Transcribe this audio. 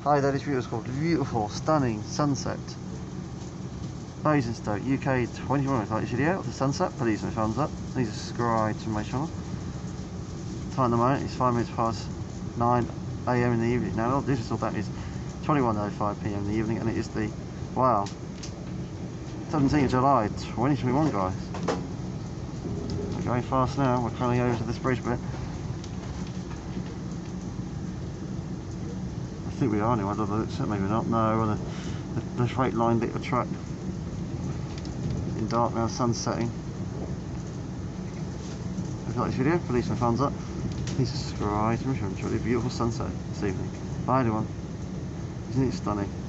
Hi there, this video is called Beautiful, Stunning Sunset. Basingstoke, UK 21. If you like this video of the sunset, please give me a thumbs up. Please subscribe to my channel. Time at the moment is 5 minutes past 9 AM in the evening. Now, digital that is 21:05 PM in the evening, and it is the, wow, 17th of July 2021, guys. We're going fast now, we're coming over to this bridge bit. I think we are anyway, maybe not. No, the straight line bit of track in dark now, sun's setting. If you like this video, please give a thumbs up. Please subscribe to my channel. Enjoy the beautiful sunset this evening. Bye everyone. Isn't it stunning?